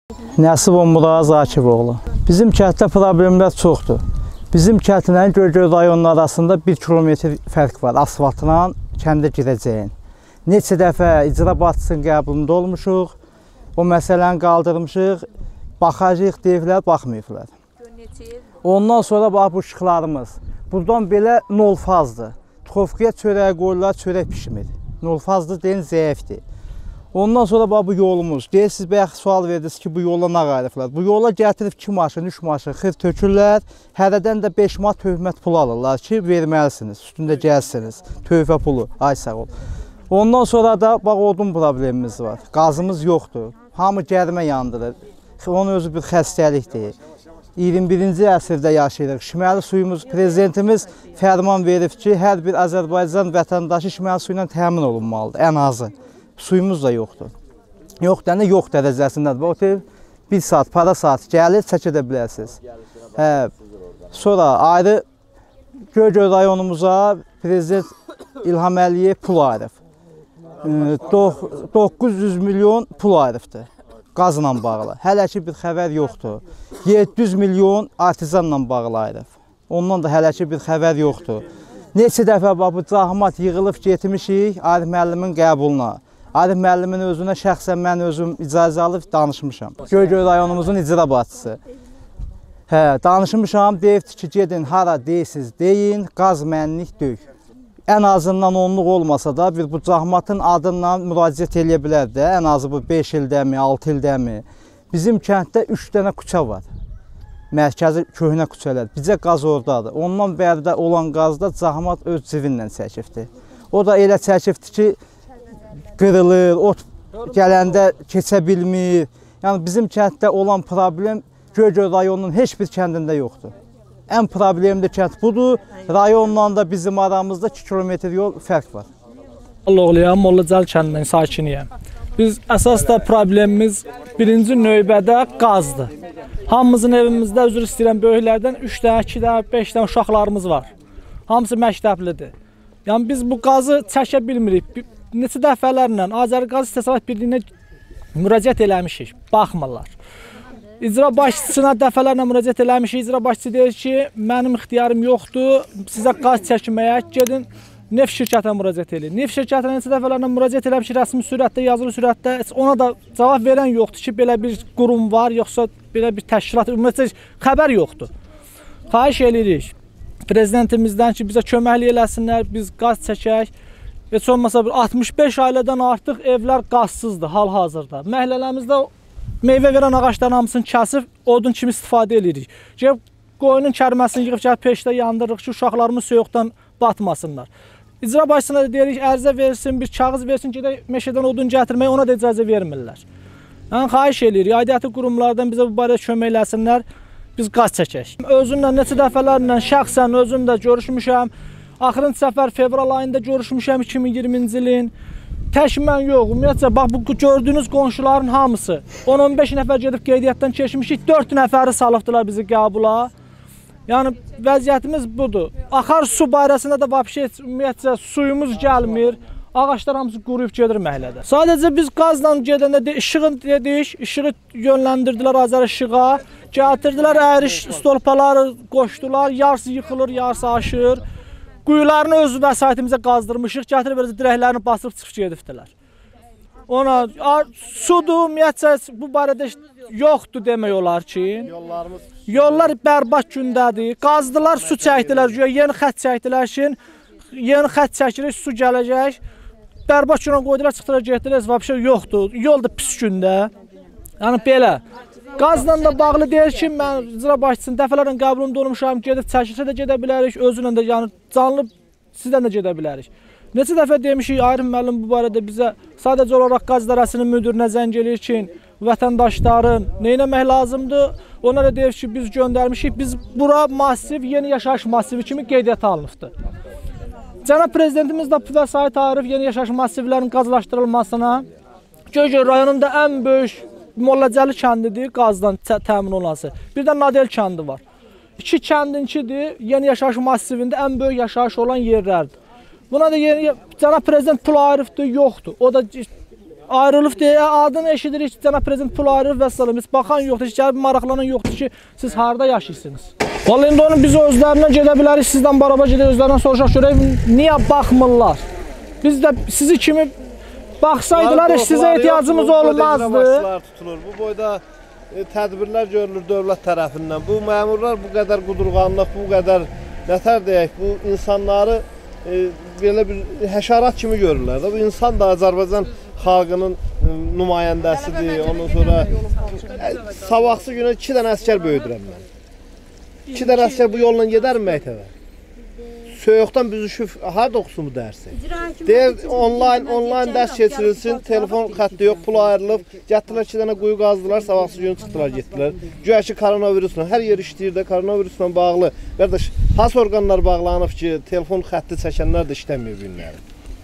Nəsibov Muraz Akiboğlu. Bizim kənddə problemlər çoxdur. Bizim kəndlə Göygöl rayonunun arasında 1 kilometr fərq var asfaltla kəndə girəcəyin. Neçə dəfə icra başçısının qəbulunda olmuşuq, o məsələni qaldırmışıq, baxacaq deyiblər, baxmayıblar. Ondan sonra bax bu işıqlarımız, buradan belə 0 fazdır. Tuxovkaya çörək qoyurlar, çörək pişmir. 0 fazdır deyin, zəifdir. Ondan sonra bax bu yolumuz, deyirsiniz, bəyək sual verdiniz ki, bu yola nə qayırıblar? Bu yola gətirib 2 maşın, 3 maşın xır tökürlər, hərədən də 5 manat töhmət pulu alırlar ki, verməlisiniz, üstündə gəlsiniz, tövbə pulu, ay sağ ol. Ondan sonra da bax odun problemimiz var, qazımız yoxdur, hamı gərmə yandırır, onun özü bir xəstəlikdir. 21-ci əsrdə yaşayırıq, içməli suyumuz, prezidentimiz fərman verib ki, hər bir Azərbaycan vətəndaşı içməli suyla təmin olunmalıdır, ən azı. Suyumuz da yoxdur. Yox dənə yox dərəcəsindədir. Otel 1 saat, para saat gəlir, çək edə bilərsiniz. Sonra ayrı Göygöl rayonumuza Prezident İlham Əliyev pul ayırıb. 900 milyon pul ayırıbdır qazla bağlı. Hələ ki bir xəbər yoxdur. 700 milyon artizanla bağlı ayırıb. Ondan da hələ ki bir xəbər yoxdur. Neçə dəfə bu zahmat yığılıb getmişik Arif müəllimin qəbuluna. Arif müəllimin özünə şəxsən mən özüm icazə alıb danışmışam. Göygöl rayonumuzun icra başçısı. Danışmışam, deyibdir ki, gedin hara deyirsiniz deyin, qaz mənlik döyük. Ən azından onluq olmasa da bir bu zahmatın adından müraciət eləyə bilər də, ən azı bu 5 ildəmi, 6 ildəmi. Bizim kənddə 3 dənə küçə var. Mərkəzi köhnə küçələr. Bizə qaz oradadır. Ondan bəri də olan qazda zahmat öz civinlə çəkibdir. O da elə çəkibdir ki, qırılır, ot gələndə keçə bilmir. Yəni bizim kənddə olan problem Göygöl rayonunun heç bir kəndində yoxdur. Ən problemli kənd budur. Rayonla da bizim aramızda 2 kilometr yol fərq var. Oğluyam, Mollacəli kəndinin sakiniyəm. Biz əsas da problemimiz birinci növbədə qazdır. Hamımızın evimizdə, üzr istəyirəm, böyüklərdən 3 dənə, 2 dənə, 5 dənə uşaqlarımız var. Hamısı məktəblidir. Yəni biz bu qazı çəkə bilmirik. Neçə dəfələrlə Azərqaz İstehsalat Birliyinə müraciət eləmişik, baxmırlar. İcra başçısına dəfələrlə müraciət eləmişik, icra başçısı deyir ki, mənim ixtiyarım yoxdur, sizə qaz çəkməyə gedin, neft şirkətinə müraciət edin. Neft şirkətinə neçə dəfələrlə müraciət eləmişik, rəsmi sürətdə, yazılı sürətdə, ona da cavab verən yoxdur ki, belə bir qurum var, yoxsa belə bir təşkilat, ümumiyyətlə xəbər yoxdur. Xahiş edirik prezidentimizdən ki, bizə köməklik eləsinlər, biz qaz çəkək. Heç olmasa 65 ailədən artıq evlər qazsızdır hal-hazırda. Məhəllələrімizdə meyvə verən ağacların hamısını kəsib, odun kimi istifadə edirik. Qoyunun kərməsini yığıb gəlib peşdə yandırırıq ki, uşaqlarımız soyuqdan batmasınlar. İcra başçısına da deyirik, ərizə versin, bir kağız versin, gedək meşədən odun gətirməyə, ona da icazə vermirlər. Yəni, xahiş edirik, aidiyyəti qurumlardan bizə bu barədə kömək eləsinlər, biz qaz çəkək. Özümlə neçə dəfələrlə şəxsən özüm də görüşmüşəm. Axırıncı səfər fevral ayında görüşmüşəm 2020-ci ilin. Tək mən yox, ümumiyyətcə, bax bu gördüyünüz qonşuların hamısı 10-15 nəfər gedib qeydiyyatdan keçmişik, 4 nəfəri salıbdılar bizi qəbula. Yəni vəziyyətimiz budur. Axar su barəsində də ümumiyyətcə suyumuz gəlmir, ağaçlar hamısı quruyub gedir məhəllədə. Sadəcə biz qazla gedəndə işığın dedik, işığı yönləndirdilər Azər işığa, gətirdilər əyriş stolpaları qoşdular, yarısı yıxılır, yarısı aşır. Quyularını öz vəsaitimizə qazdırmışıq, gətirib dirəklərini basıb çıxıb gedibdilər. Ona sudur, ümumiyyətcə bu barədə yoxdur demək olar ki. Yollar bərbad gündədir. Qazdılar, su çəkdilər, yeni xət çəkdilər ki, yeni xət çəkirik, su gələcək. Bərbad günə qoydular, çıxdılar, getdilər, vəbşə yoxdur. Yol da pis gündə. Yəni belə. Qazla da bağlı deyir ki, mən icra başçısının dəfələrlə qəbulunda olmuşam, gedib çəkilsə də gedə bilərik, özünlə də yəni canlı sizdən də gedə bilərik. Neçə dəfə demişik, Arif müəllim bu barədə bizə sadəcə olaraq qaz idarəsinin müdirinə zəng eləyir ki, vətəndaşların nə etmək lazımdır, onlara deyir ki, biz göndərmişik, biz bura massiv, yeni yaşayış massivi kimi qeydiyyata alınıbdır. Cənab prezidentimiz də vəsait ayırıb yeni yaşayış massivlərinin qazlaşdırılmasına, Göygöl rayonunda ən böyük Mollacəli kəndidir, qazdan təmin olunası. Bir də Nadel kəndi var. 2 kəndinkidir, yeni yaşayış massivində ən böyük yaşayış olan yerlərdir. Buna da cənab prezident pul ayırıbdır, yoxdur. O da Ayrılıb deyə adını eşidirik ki, cənab prezident pul ayrılıb və salam. Heç baxan yoxdur, heç gəlib maraqlanan yoxdur ki, siz harda yaşayırsınız? Vallahi indi onu biz özlərindən gedə bilərik, sizdən barabar gedək özlərindən soruşaq görək, niyə baxmırlar? Biz də sizi kimi baxsaydılar, heç sizə ehtiyacımız olmazdı. Bu boyda tədbirlər görülür dövlət tərəfindən. Bu məmurlar bu qədər qudurğanlıq, bu qədər nətər deyək, bu insanları belə bir həşərat kimi görürlər. Bu insan da Azərbaycan xalqının nümayəndəsidir. Ondan sonra sabahsı günə 2 dənə əsgər böyüdürəm mən. 2 dənə əsgər bu yolla gedər məktəbə. Soyuqdan büzüşüb harda oxusun bu dərsi? Deyir, onlayn dərs keçirilsin, telefon xətti yox, pul ayrılıb, gətirdilər 2 dənə quyu qazdılar, sabahsı günü çıxdılar, getdilər. Güya ki, koronavirusla, hər yer işləyir də, koronavirusla bağlı. Qardaş, hansı orqanlar bağlanıb ki, telefon xətti çəkənlər də işləmir bu günləri?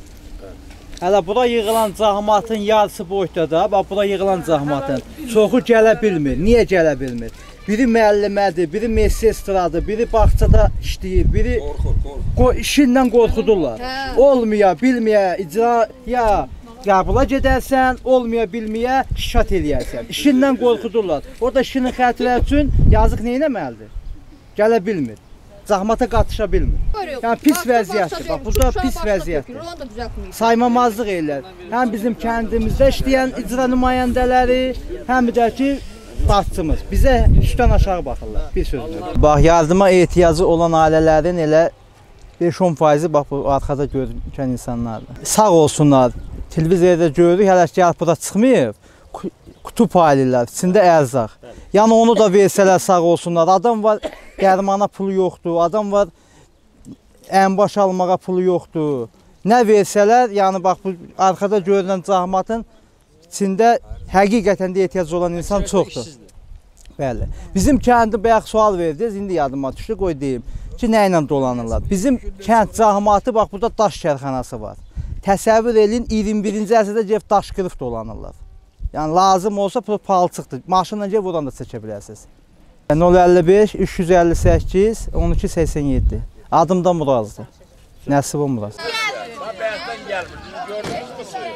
Hələ bura yığılan cəmaatın yarısı boyda, bax bura yığılan cəmaatın çoxu gələ bilmir. Niyə gələ bilmir? Biri müəllimədir, biri medsestradır, biri bağçada işləyir, biri işindən qorxudurlar. Olmaya, bilməyə, icraya qəbula gedərsən, olmaya, bilməyə şikayət eləyərsən. İşindən qorxudurlar. Orada işinin xətirləri üçün yazıq nə etməlidir? Gələ bilmir. Zahmata qatışa bilmir. Yəni pis vəziyyətdir. Bax, burada pis vəziyyətdir. Saymamazlıq ellər. Həm bizim kəndimizdə işləyən icra nümayəndələri, həm də ki, başçımız. Bizə üstdən aşağı baxırlar, bir sözlə. Bax, yardıma ehtiyacı olan ailələrin elə 5-10% bax, bu arxada görünən insanlardır. Sağ olsunlar, televiziyada görürük, hələ ki, bura çıxmayıb, kutu paylayırlar, içində ərzaq. Yəni, onu da versələr sağ olsunlar. Adam var, dərmana pulu yoxdur, adam var, ənbaş almağa pulu yoxdur. Nə versələr, yəni, bax, bu arxada görünən zahmatın içində həqiqətən də ehtiyac olan insan çoxdur. Bəli. Bizim kəndi bayaq sual verdiniz, indi yadıma düşdü, qoy deyim ki, nə ilə dolanırlar. Bizim kənd cəmiyyəti, bax, burada daş kərxanası var. Təsəvvür edin, 21-ci əsrdə gəlib daş qırıb dolanırlar. Yəni, lazım olsa palçıqdır. Maşınla gəlib oradan da çəkə bilərsiniz. 055 358 1287. Adım da Murazdır. Nəsibim Muraz. Bəyətdən gəlmir, gördünüz mü suyu?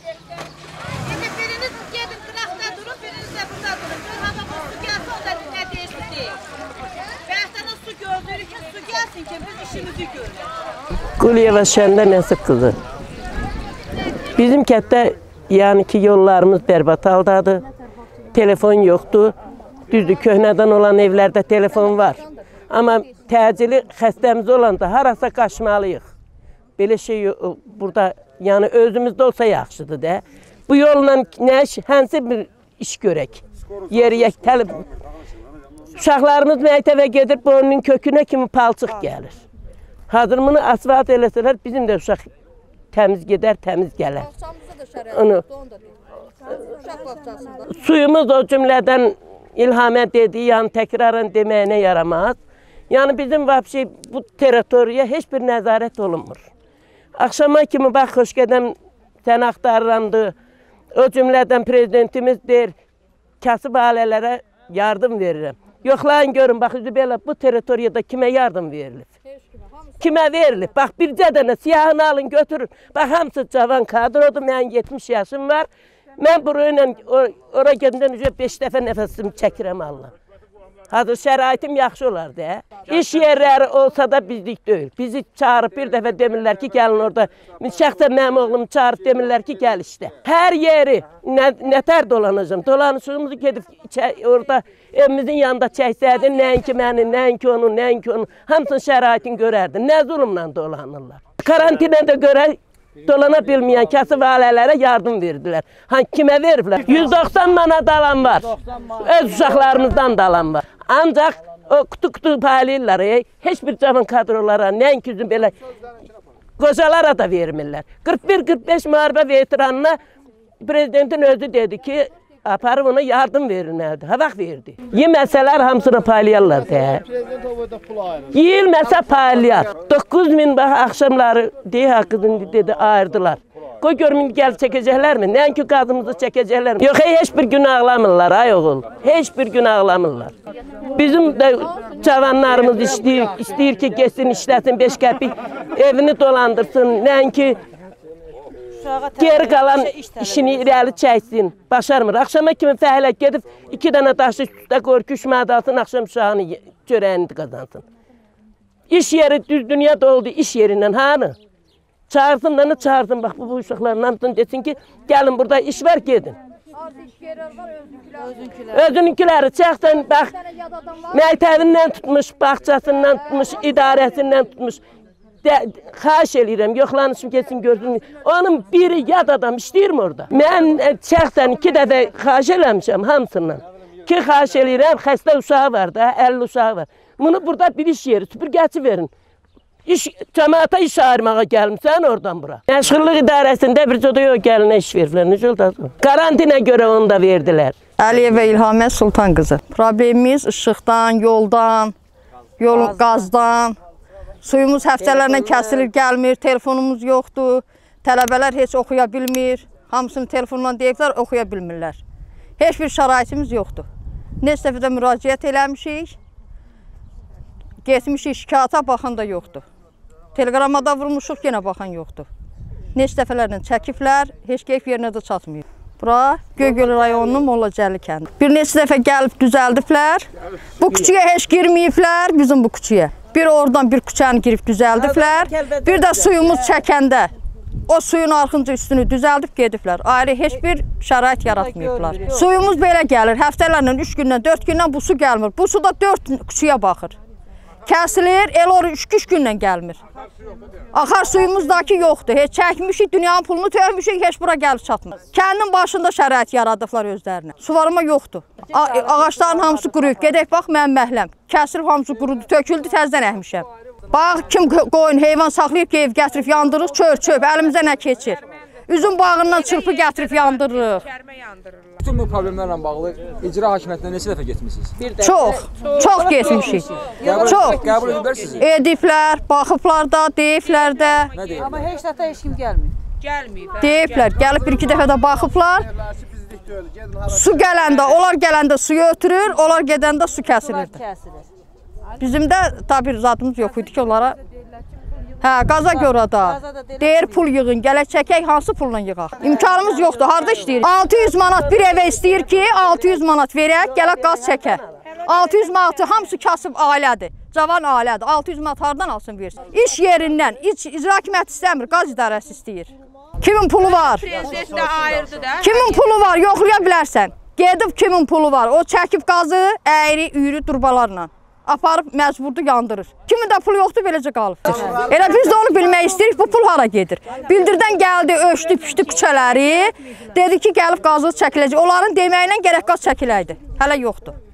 Biriniz gedin qıraqda durun, biriniz də burada durun. Hava bu su gəlsə, o da nə deyirsin deyil. Bəyətdən su gördürük ki, su gəlsin ki, biz işimizi görürük. Quliyeva Şəndə Nəsib qızı. Bizim kənddə yəni ki, yollarımız bərbad haldadır. Telefon yoxdur. Düzdür, köhnədən olan evlərdə telefon var. Amma təcili xəstəmiz olanda harasa qaçmalıyıq. Belə şey burada, yəni özümüzdə olsa yaxşıdır da. Bu yolla hansı bir iş görək? Yeriyək, uşaqlarımız məktəbə gedir, boynunun kökünə kimi palçıq gəlir. Hazırmını asfalt eləsələr, bizim də uşaq təmiz gedər, təmiz gələr. Suyumuz o cümlədən İlhamə dediyi, yəni təkrarən deməyinə yaramaz. Yəni bizim vəbşi bu teritoriya heç bir nəzarət olunmur. Axşama kimi bax, Xoşgədəm sən axtarırandı. O cümlədən prezidentimiz deyir, kasıb ailələrə yardım verirəm. Yoxlayın görün, bax, belə bu teritoriyada kimə yardım verilib? Kimə verilib? Bax, bircə dənə siyahını alın, götürün. Bax, hamısı cavan kadrodur, mənim 70 yaşım var. Mən burayla ora gedəndən 5 dəfə nəfəsimi çəkirəm Allah. Hazır şəraitim yaxşı olar da. İş yerləri olsa da bizlik deyil. Bizi çağırıb bir dəfə demirlər ki, gəlin orada. Şəxsən mənim oğlumu çağırıb demirlər ki, gəl işdə. Hər yeri nətər dolanacağım. Dolanışığımızı gedib orada evimizin yanında çəksəydin, nəinki məni, nəinki onu, nəinki onu. Hamısının şəraitini görərdin. Nə zulümlə dolanırlar. Karantinada görə dolana bilməyən kasıb ailələrə yardım verdilər. Kimə veriblər? 190 manat alan var. Öz uşaqlarımızdan da alan var. Ancaq o kutu paylayırlar. Heç bir cavan kadrolara, nəinki üzüm belə qocalara da vermirlər. 41-45 müharibə veteranına prezidentin özü dedi ki, aparıb ona yardım verin. Havaq verdi. Yeməsələr hamısını paylayarlar. Yiyilməsə paylayar. 9000 axşamları deyə haqqını dedi, ayırdılar. Qoy görmün, gəl çəkəcəklərmi? Nəinki qadımızı çəkəcəklərmi? Yox, heç bir gün ağlamırlar, ay oğul. Heç bir gün ağlamırlar. Bizim də cavanlarımız istəyir ki, geçsin, işləsin 5 qəpik, evini dolandırsın. Nəinki geri qalan işini irəli çəksin. Başarmır. Axşama kimi fəhlə gedib 2 dənə daşı üstə qoyur, küşmədə alsın, axşam uşağını çörəyini qazansın. İş yeri düz dünya doldu, iş yerindən hanı? Çağırsın da ne çağırsın, bax bu uşaqların hamısını desin ki, gəlin burada iş var, gedin. Özününkiləri çəksən, bax, məktəbindən tutmuş, bağçasından tutmuş, idarəsindən tutmuş. Xahiş edirəm, yoxlanışım geçsin, görsün. Onun biri yad adam işləyirmi orada? Mən çəksən 2 dəfə xahiş eləmişəm hamısından. Ki xahiş edirəm, xəstə uşağı var da, 50 uşağı var. Bunu burada bir iş yeri, süpürgəçi verin. Cəmaata iş ayırmağa gəlmişsən oradan bura. Məşğulluq idarəsində bir çoda yox gəlinə iş verirlər. Necə oldu? Karantinə görə onu da verdilər. Əliyeva İlhamə Sultan qızı. Problemimiz işıqdan, yoldan, qazdan. Suyumuz həftələrlə kəsilir, gəlmir, telefonumuz yoxdur. Tələbələr heç oxuya bilmir. Hamısını telefonla deyiblər, oxuya bilmirlər. Heç bir şəraitimiz yoxdur. Neçə dəfə də müraciət eləmişik. Getmişik şikayata, baxan da yoxdur. Telegramada vurmuşuq, yenə baxan yoxdur. Neçə dəfələrlə çəkiblər, heç keyf yerinə də çatmıyor. Bura Göygöl rayonunun Mollacəli kəndi. Bir neçə dəfə gəlib düzəldiblər. Bu küçüyə heç girməyiblər, bizim bu küçüyə. Bir oradan bir küçəni girib düzəldiblər. Bir də suyumuz çəkəndə o suyun arxınca üstünü düzəldib gediblər. Ayrı heç bir şərait yaratmayıblar. Suyumuz belə gəlir, həftələrlə 3 gündən, 4 gündən bu su gəlmir. Bu su da 4 küçüyə baxır. Kəsilir, el oru 3 gündən gəlmir. Axar suyumuzdakı yoxdur. Heç çəkmişik, dünyanın pulunu töhmüşük, heç bura gəlib çatmır. Kəndin başında şərait yaradıblar özlərinə. Suvarma yoxdur. Ağaçların hamısı quruyub. Gedək bax, mənim məhləm. Kəsilib hamısı qurudu, töküldü, təzdən əhmişəm. Bax, kim qoyun, heyvan saxlayıb, qeyv gətirib yandırırıq, çöp, əlimizə nə keçir. Üzüm bağından çırpı gətirib yandırırıq. Bütün bu problemlərlə bağlı icra hakimiyyətinə neçə dəfə getmişsiniz? Çox getmişik. Çox. Qəbul ediblər sizi? Ediblər, baxıblar da, deyiblər də. Nə deyiblər? Amma heç dəfə heç kim gəlmir. Deyiblər, gəlib 1-2 dəfə də baxıblar. Su gələndə, onlar gələndə suyu ötürür, onlar gedəndə su kəsilirdi. Bizim də tabi zadımız yox idi ki, onlara. Hə, qaza görə da. Deyir, pul yığın, gələk çəkək, hansı pulla yığaq? İmkanımız yoxdur, harada işləyir? 600 manat bir evə istəyir ki, 600 manat verək, gələk qaz çəkək. 600 manatı hamısı kasıb ailədir, cavan ailədir. 600 manat hardan alsın versin? İş yerindən, icra hakimiyyəti istəmir, qaz idarəsi istəyir. Kimin pulu var? Kimin pulu var, yoxlaya bilərsən. Gedib kimin pulu var, o çəkib qazı, əyri, üyrü durbalarla. Aparıb məcburdu yandırır. Kimin də pulu yoxdur, beləcə qalıbdır. Elə biz də onu bilmək istəyirik, bu pul hara gedir? Bildirdən gəldi, ölçdü, pişdi küçələri, dedi ki, gəlib qazı çəkiləcək. Onların deməyinə gərək qaz çəkiləydi. Hələ yoxdur.